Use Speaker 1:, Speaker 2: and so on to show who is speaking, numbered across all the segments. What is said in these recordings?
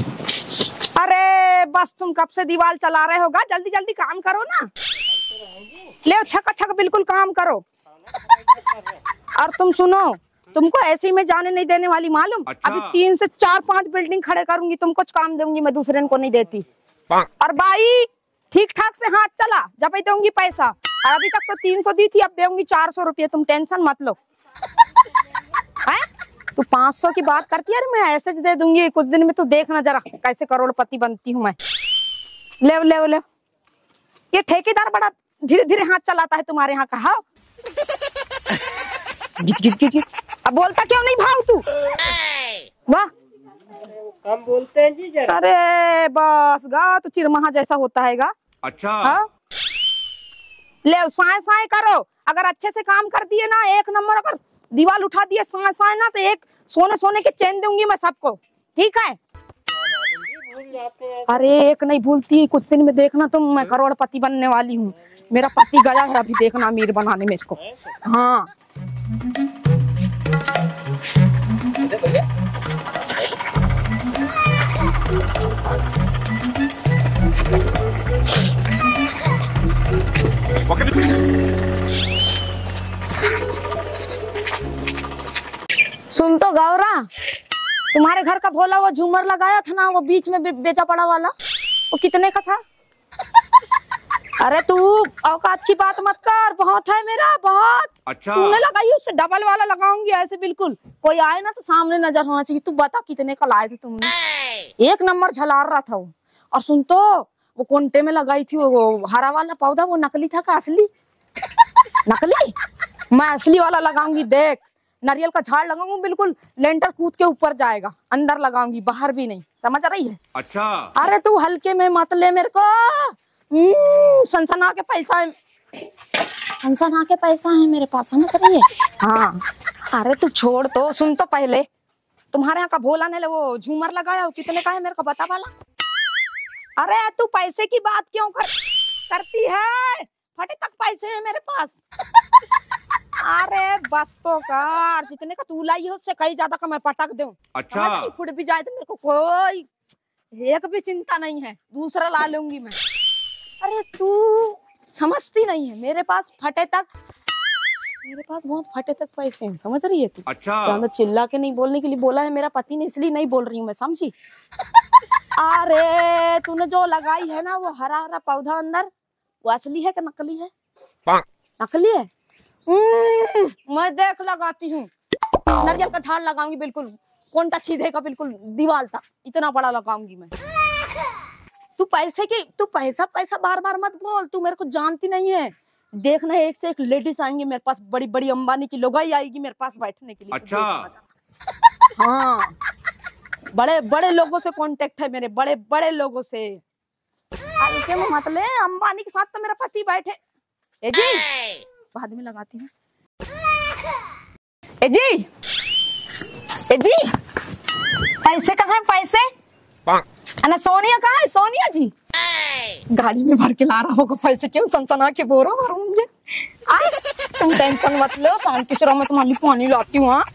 Speaker 1: अरे बस तुम कब से दीवार चला रहे होगा, जल्दी जल्दी काम करो ना। ले छक छक बिल्कुल काम करो। और तुम सुनो, तुमको ऐसे ही मैं जाने नहीं देने वाली मालूम।
Speaker 2: अच्छा।
Speaker 1: अभी 3 से 4-5 बिल्डिंग खड़े करूंगी, तुम कुछ काम दूंगी मैं, दूसरे को नहीं देती। और भाई ठीक ठाक से हाथ चला, जब ही दूंगी पैसा। और अभी तक तो 300 दी थी, अब दूंगी 400 रुपये, तुम टेंशन मत लो। है तू 500 की बात करती है, अरे मैं ऐसे दे दूंगी कुछ दिन में, तू देखना जरा कैसे करोड़पति बनती हूँ मैं। ले ले ले, ये ठेकेदार बड़ा धीरे धीरे हाथ चलाता है तुम्हारे यहाँ का। हाँ गिच गिच गिच, अब बोलता क्यों नहीं भाव तू? वाह
Speaker 3: हम बोलते हैं जी जरा।
Speaker 1: अरे बस गा, तो चिरमहा जैसा होता है गा।
Speaker 2: अच्छा।
Speaker 1: हाँ ले साए साए करो, अगर अच्छे से काम कर दिए ना, एक नंबर। अगर दीवार उठा दिए साए साए ना, तो एक सोने सोने के चेन दूंगी मैं सबको, ठीक है? अरे एक नहीं भूलती, कुछ दिन में देखना तुम, मैं करोड़पति बनने वाली हूँ। मेरा पति गया है अभी, देखना अमीर बनाने मेरे को। हाँ सुन तो गौरा, तुम्हारे घर का भोला वो झूमर लगाया था ना, वो बीच में बेचा पड़ा वाला, वो कितने का था? अरे तू औकात की बात मत कर, बहुत है मेरा बहुत।
Speaker 2: अच्छा।
Speaker 1: तूने लगाई, उससे डबल वाला लगाऊंगी ऐसे बिल्कुल, कोई आए ना तो सामने नजर होना चाहिए। तू बता कितने का लाए थे तुमने? एक नंबर झलार रहा था वो। और सुन तो, वो कोंटे में लगाई थी वो हरा वाला पौधा, वो नकली था का असली? नकली? मैं असली वाला लगाऊंगी, देख। नारियल का झाड़ लगाऊंगी, बिल्कुल लेंटर कूद के ऊपर जाएगा, अंदर लगाऊंगी, बाहर भी नहीं, समझ रही है?
Speaker 2: अच्छा।
Speaker 1: अरे तू हल्के में मत ले मेरे को, सनसना के पैसा है, सनसना के पैसा है मेरे पास, समझ रही है? हाँ अरे तू छोड़ तो, सुन तो पहले, तुम्हारे यहाँ का भोला ने वो झूमर लगाया, वो कितने का है मेरे को बता वाला? अरे तू पैसे की बात क्यों करती है? फटे तक पैसे है मेरे पास। अरे बस तो कर, जितने का तू लाई है उससे कहीं ज्यादा का मैं पटक दूं।
Speaker 2: अच्छा।
Speaker 1: फुट भी जाए तो मेरे को कोई एक भी चिंता नहीं है, दूसरा ला लूंगी मैं। अरे तू समझती नहीं है, मेरे पास फटे तक, मेरे पास बहुत फटे तक पैसे हैं, समझ रही है तू?
Speaker 2: अच्छा।
Speaker 1: ज्यादा चिल्ला के नहीं बोलने के लिए बोला है मेरा पति ने, इसलिए नहीं बोल रही हूँ मैं, समझी? अरे तूने जो लगाई है ना वो हरा हरा पौधा अंदर, वो असली है कि नकली है? नकली है। मैं देख लगाती हूँ, नारियल का झाड़ लगाऊंगी, बिल्कुल कोंटा छीधे का, बिल्कुल दीवार था इतना बड़ा लगाऊंगी मैं। तू पैसे की, तू पैसा पैसा बार बार मत बोल, तू मेरे को जानती नहीं है। देखना एक से एक लेडीज आएंगी मेरे पास, बड़ी बड़ी अंबानी की लोगाई आएगी मेरे पास बैठने के लिए।
Speaker 2: अच्छा।
Speaker 1: हाँ बड़े बड़े लोगों से कांटेक्ट है मेरे, बड़े बड़े लोगों से। हल्के में मत ले, अंबानी के साथ तो मेरा पति बैठे। ए जी बाद में लगाती हूँ। ए जी, ए जी पैसे कहाँ है पैसे? अना सोनिया कहाँ है? सोनिया जी गाड़ी में भर के ला रहा होगा पैसे, क्यों सनसना के बोरा भरूंगे। तुम टेंशन मत लो, शांति से रहो, मैं तुम्हारी पानी लाती हूँ। हाँ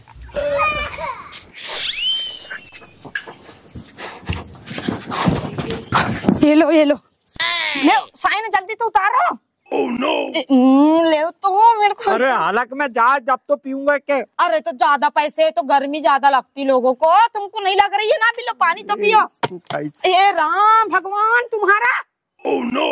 Speaker 1: ये लो ये लो, ले साइन जल्दी तो उतारो।
Speaker 2: Oh no!
Speaker 1: ले तो मेरे को।
Speaker 3: अरे हालक में जा, जब तो पीऊंगा के।
Speaker 1: अरे तो ज्यादा पैसे है तो गर्मी ज्यादा लगती लोगों को, तुमको नहीं लग रही है ना? पिलो पानी तो पियो। ये राम भगवान तुम्हारा।
Speaker 2: Oh no!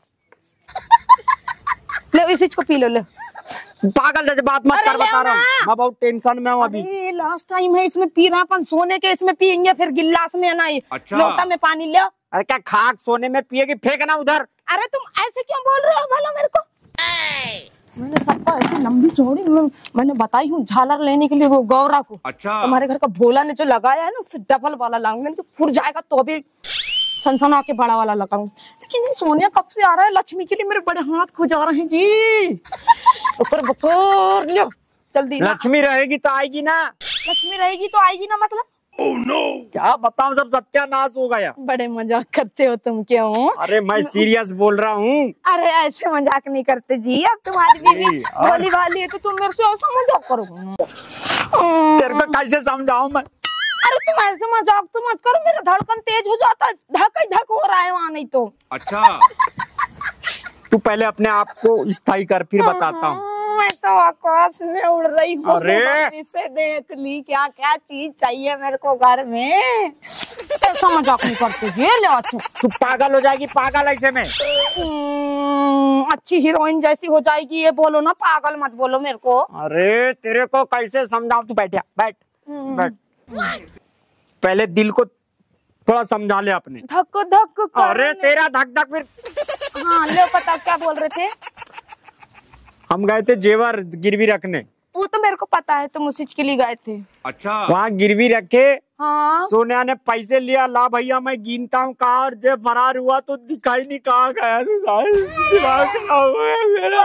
Speaker 1: ले इस चीज को पी लो, ले।
Speaker 3: पागल जैसे बात मत कर, बता रहा हूँ मैं बहुत टेंशन में हूँ अभी।
Speaker 1: लास्ट टाइम है इसमें पी रहा, अपन सोने के इसमें पियेंगे, फिर गिलास में ना
Speaker 2: अच्छा।
Speaker 1: लोटा में पानी ले।
Speaker 3: अरे क्या खाक सोने में पिएगी, फेंकना उधर।
Speaker 1: अरे तुम ऐसे क्यों बोल रहे हो भला मेरे को? मैंने सबका ऐसी लंबी चौड़ी मैंने बताई हूँ झालर लेने के लिए वो गौरा को।
Speaker 2: अच्छा।
Speaker 1: तुम्हारे घर का भोला ने जो लगाया है ना, उससे डबल वाला लाऊंगी, तो फुट जाएगा तो भी सनसना के बड़ा वाला लगाऊंगी। लेकिन सोनिया कब से आ रहा है लक्ष्मी के लिए, मेरे बड़े हाथ खुजा रहे हैं जी। ऊपर बकोर लियो जल्दी।
Speaker 3: लक्ष्मी रहेगी तो आएगी ना?
Speaker 1: लक्ष्मी रहेगी तो आएगी ना मतलब?
Speaker 2: Oh no!
Speaker 3: क्या बताऊं, सब सत्यानाश हो गया।
Speaker 1: बड़े मजाक करते हो तुम क्यों?
Speaker 3: अरे मैं सीरियस बोल रहा हूँ।
Speaker 1: अरे ऐसे मजाक नहीं करते जी, अब तुम्हारी बीवी बोली वाली है तो तुम मेरे से ऐसा मजाक करो।
Speaker 3: तेरे को कैसे समझाऊं मैं?
Speaker 1: अरे तुम ऐसे मजाक तो मत करो, मेरा धड़कन तेज हो जाता है, धक धक हो रहा है वहाँ नहीं तो।
Speaker 3: अच्छा तू पहले अपने आप को स्थायी कर, फिर बताता हूँ।
Speaker 1: मैं तो आकाश में उड़ रही हूँ।
Speaker 3: अरे
Speaker 1: से देख ली क्या क्या चीज चाहिए मेरे को घर में। ऐसा मजाक नहीं करते ये ले अच्छा।
Speaker 3: तू पागल हो जाएगी, पागल ऐसे में।
Speaker 1: अच्छी हीरोइन जैसी हो जाएगी, ये बोलो ना, पागल मत बोलो मेरे को।
Speaker 3: अरे तेरे को कैसे समझाऊं, तू बैठ बैठ बैठ। पहले दिल को थोड़ा समझा ले अपने।
Speaker 1: धक धक।
Speaker 3: अरे तेरा धक धक फिर।
Speaker 1: हाँ ले पता क्या बोल रहे थे।
Speaker 3: हम गए थे जेवर गिरवी रखने।
Speaker 1: वो तो मेरे को पता है, तुम उसी के लिए गए थे।
Speaker 3: अच्छा वहाँ गिरवी रखे।
Speaker 1: हाँ
Speaker 3: सोनिया ने पैसे लिया, ला भैया मैं गिनता हूँ कहाँ, और जब फरार हुआ तो दिखाई नहीं कहाँ गया। दिमाग खराब हुआ है मेरा।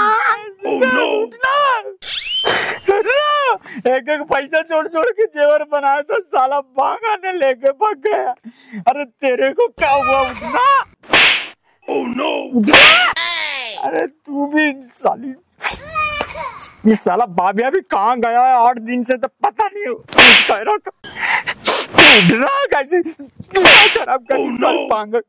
Speaker 3: एक एक पैसा छोड़ छोड़ के जेवर बनाया था, साला भागा ने लेके भाग गया। अरे तेरे को क्या हुआ, उठना। Oh no. अरे तू भी साली, ये साला बाबिया भी कहाँ गया है 8 दिन से, तो पता नहीं कह रहा था। कैसे खराब कर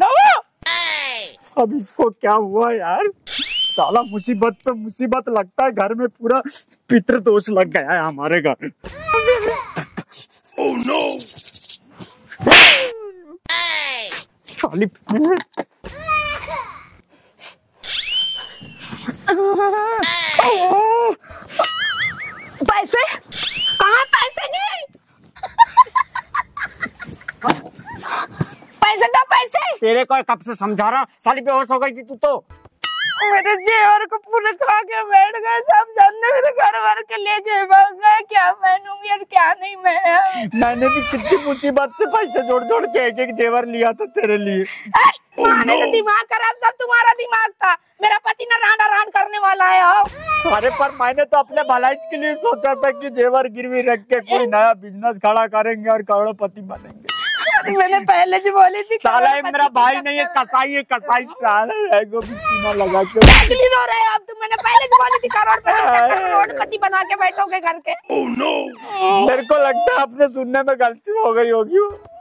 Speaker 3: अब इसको क्या हुआ यार, साला मुसीबत पे मुसीबत लगता है, घर में पूरा पितृ दोष लग गया है हमारे घर। Oh no. साली
Speaker 1: पैसे कहाँ, पैसे जी पैसे दो पैसे।
Speaker 3: तेरे को कब से समझा रहा, साली बेहोश हो गई थी तू तो।
Speaker 1: मेरे जेवर को पूरे खा के बैठ गए, सब जानने मेरे घर वाले के लेके भाग गए, क्या पहनूंगी और क्या नहीं।
Speaker 3: मैंने भी कितनी मुसीबत से पैसे जोड़ जोड़ के एक एक जेवर लिया था तेरे लिए।
Speaker 1: तो दिमाग खराब, सब तुम्हारा दिमाग था। मेरा पति ना रांडा रांड करने वाला है।
Speaker 3: अरे पर मैंने तो अपने भलाई के लिए सोचा था कि जेवर गिरवी रख के कोई नया बिजनेस खड़ा करेंगे और करोड़पति बनेंगे।
Speaker 1: मैंने पहले जो बोली थी,
Speaker 3: साला मेरा भाई नहीं है, कसाई है, कसाई। साला को भी सीना लगा के
Speaker 1: रो रहे हो अब तुम। मैंने पहले जो बोली थी करोड़पति बना के बैठोगे घर के।
Speaker 3: Oh no. मेरे को लगता है अपने सुनने में गलती हो गई होगी।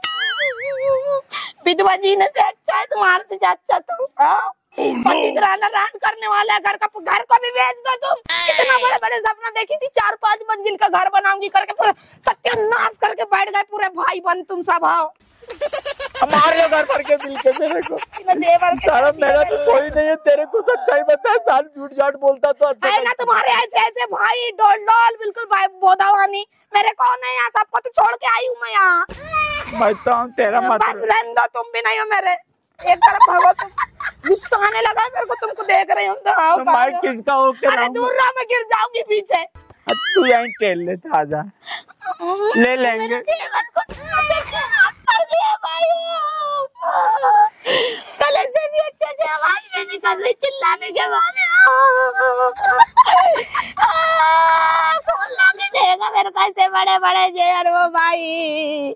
Speaker 1: विधवा जीने से अच्छा है तुम्हारे से अच्छा तुम। पति से रांडा रांड करने वाला है, घर को भी बेच दो तुम। इतना बड़े बड़े सपना देखी थी, 4-5 मंजिल का घर बनाऊंगी करके पूरा सत्यानाश करके बैठ गए पूरे भाई बहन तुम सब। आओ
Speaker 3: हमारे घर पर के मिलके मेरे को
Speaker 1: जेवर
Speaker 3: मेरा तो कोई नहीं है, तेरे को सच्चाई बता, साल झूठ झाट बोलता तो
Speaker 1: है ना तुम्हारे ऐसे ऐसे भाई डोल डोल बिल्कुल भाई बोधावानी। मेरे कौन है यहाँ, सबको तो छोड़ के आई हूँ मैं यहाँ।
Speaker 3: मैं तेरा मत
Speaker 1: बस रहने दो, तुम भी नहीं हो मेरे एक तरफ भागो तुम। गुस्सा आने लगा है मेरे को, तुमको देख रही हूँ तो
Speaker 3: मैं किसका होके
Speaker 1: अरे दूर रहा, मैं गिर जाऊंगी पीछे।
Speaker 3: तू यहीं टेल लेता, आजा ले लेंगे।
Speaker 1: कल से भी अच्छे से आवाज नहीं निकल रही चिल्लाने के बाद। खोलना भी देगा मेरे को ऐसे बड़े बड़े जेवर वो भाई।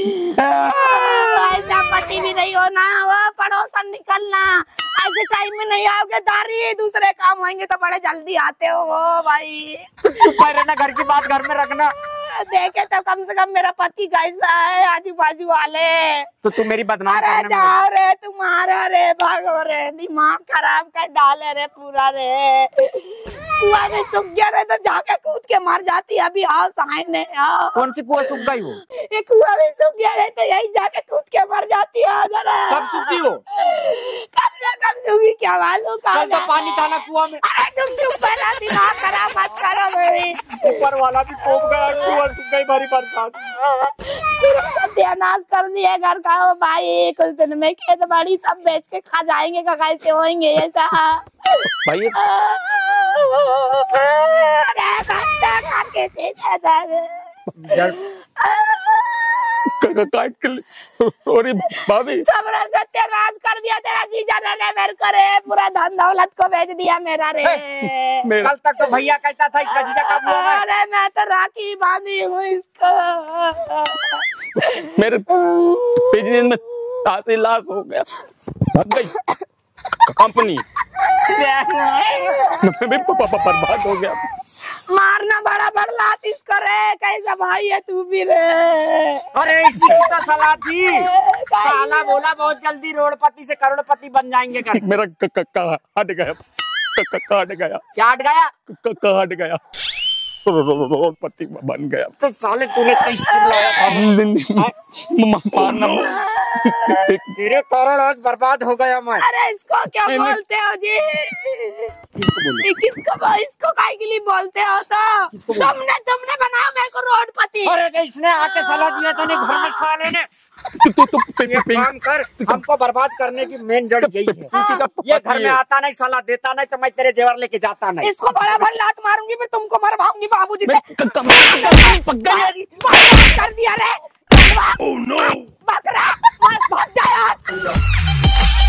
Speaker 1: ऐसा पति भी नहीं होना, वो पड़ोसन निकलना, ऐसे टाइम में नहीं आओगे दारी, दूसरे काम होंगे तो बड़े जल्दी आते हो वो भाई।
Speaker 3: चुप रहना, घर की बात घर में रखना।
Speaker 1: देखे तो कम से कम मेरा पति कैसा है, आजू बाजू वाले।
Speaker 3: तो तू मेरी बदनाम करने में।
Speaker 1: जाओ रे तुम्हारा रे, भागो रे, दिमाग खराब कर डाले रे पूरा रे। कुआं में सूख गया रे तो जाके कूद के मर जाती। अभी आओ सामने आओ।
Speaker 3: कौन सी कुआं सूख गई वो?
Speaker 1: ये कुआं में सूख गया रे तो यही जाके कूद के मर जाती है।
Speaker 3: कब सूखी वो?
Speaker 1: कब सूखी क्या मालूम।
Speaker 3: कल तो पानी था ना कुआं में।
Speaker 1: अरे तुम चुप रहो, दिमाग खराब मत करो मेरी।
Speaker 3: ऊपर वाला भी कोप गया, कुआं सूख गई भारी बरसात।
Speaker 1: सत्यानाश कर दिया घर का वो भाई। कुछ दिन में खेत बाड़ी सब बेच के खा जाएंगे, कैसे होंगे ऐसा
Speaker 3: भाई। भाभी
Speaker 1: सब सत्यानाश कर दिया तेरा जीजा ने मेरे को रे। पूरा धन दौलत को बेच दिया मेरा रे।
Speaker 3: कल तक तो भैया कहता था इसका जीजा कब हुआ है?
Speaker 1: अरे मैं तो राखी बांधी हूँ इसको।
Speaker 2: मेरे बिजनेस में तासी लाश हो गया, भाग गई कंपनी, मैं भी बर्बाद हो गया।
Speaker 1: मारना बड़ा बड़लात इसको रे, कैसा भाई है तू भी रे।
Speaker 3: अरे इसी की तो सलाह थी, साला बोला बहुत जल्दी रोडपति से करोड़पति बन जाएंगे कर।
Speaker 2: मेरा हट गया, हट गया,
Speaker 3: क्या हट गया?
Speaker 2: हट गया, रोडपति बन गया।
Speaker 3: तो साले तूने तो स्कूल लाया,
Speaker 2: मारना
Speaker 3: तेरे कारण आज बर्बाद हो गया मैं।
Speaker 1: अरे इसको क्या बोलते हो जी? इसको काय के लिए बोलते हो? तो तुमने बनाया मेरे को रोडपति।
Speaker 3: अरे तो इसने आके सलाह दिया था नहीं घर में साले ने। ये काम कर, हमको बर्बाद करने की मेन जड़ यही है। ये घर में आता नहीं, सलाह देता नहीं, तो मैं तेरे जेवर लेके जाता नहीं।
Speaker 1: इसको बड़ा भर लात मारूंगी, फिर तुमको मरवाऊंगी बाबूजी से। कर दिया रे बकरा, भाग जा यार।